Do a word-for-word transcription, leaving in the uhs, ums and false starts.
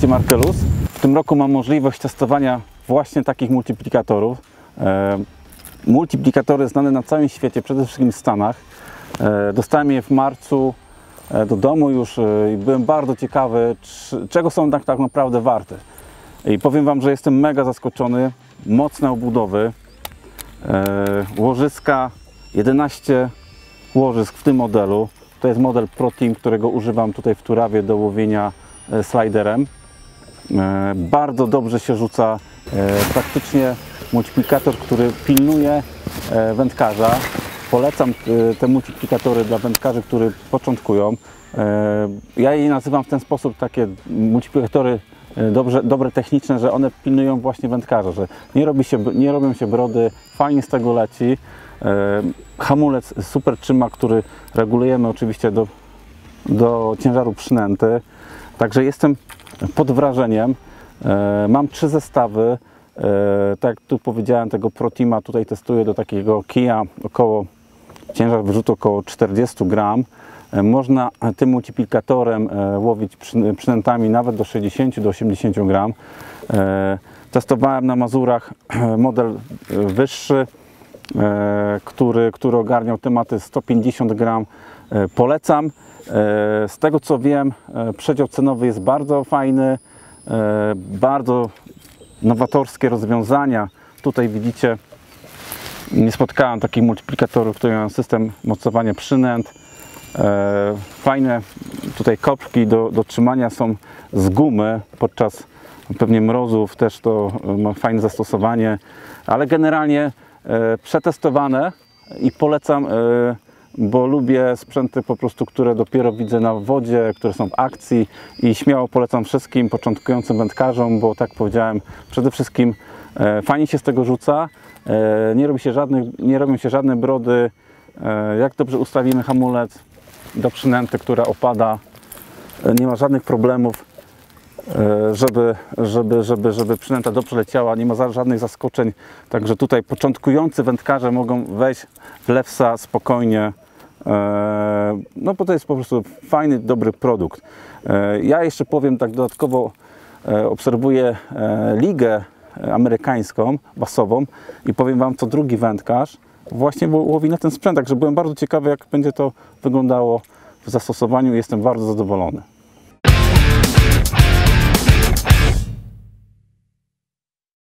Witajcie, Markelus. W tym roku mam możliwość testowania właśnie takich multiplikatorów. E, multiplikatory znane na całym świecie, przede wszystkim w Stanach. E, dostałem je w marcu e, do domu już e, i byłem bardzo ciekawy, czy, czego są tak, tak naprawdę warte. I powiem Wam, że jestem mega zaskoczony. Mocne obudowy, e, łożyska, jedenaście łożysk w tym modelu. To jest model Pro Team, którego używam tutaj w Turawie do łowienia sliderem. E, bardzo dobrze się rzuca, e, praktycznie multiplikator, który pilnuje e, wędkarza. Polecam e, te multiplikatory dla wędkarzy, którzy początkują. E, ja je nazywam w ten sposób, takie multiplikatory e, dobrze, dobre techniczne, że one pilnują właśnie wędkarza, że nie, robi się, nie robią się brody, fajnie z tego leci. E, hamulec super trzyma, który regulujemy oczywiście do, do ciężaru przynęty. Także jestem pod wrażeniem. E, mam trzy zestawy. E, tak jak tu powiedziałem, tego Pro Teama tutaj testuję do takiego kija, około ciężar wyrzutu około czterdzieści gram. E, można tym multiplikatorem e, łowić przy, przynętami nawet do sześćdziesięciu do osiemdziesięciu gram. E, testowałem na Mazurach model wyższy, e, który, który ogarniał tematy sto pięćdziesiąt gram. E, polecam. Z tego co wiem, przedział cenowy jest bardzo fajny, bardzo nowatorskie rozwiązania. Tutaj widzicie, nie spotkałem takich multiplikatorów, które mają system mocowania przynęt. Fajne tutaj kopki do, do trzymania są z gumy, podczas pewnie mrozów też to ma fajne zastosowanie, ale generalnie przetestowane i polecam, bo lubię sprzęty po prostu, które dopiero widzę na wodzie, które są w akcji i śmiało polecam wszystkim początkującym wędkarzom, bo tak powiedziałem, przede wszystkim e, fajnie się z tego rzuca, e, nie, robi się żadnych, nie robią się żadne brody, e, jak dobrze ustawimy hamulec do przynęty, która opada, e, nie ma żadnych problemów, e, żeby, żeby, żeby, żeby przynęta dobrze leciała, nie ma za, żadnych zaskoczeń, także tutaj początkujący wędkarze mogą wejść w lewsa spokojnie. No bo to jest po prostu fajny, dobry produkt. Ja jeszcze powiem tak dodatkowo, obserwuję ligę amerykańską, basową i powiem Wam, co drugi wędkarz właśnie łowi na ten sprzęt, także byłem bardzo ciekawy, jak będzie to wyglądało w zastosowaniu i jestem bardzo zadowolony.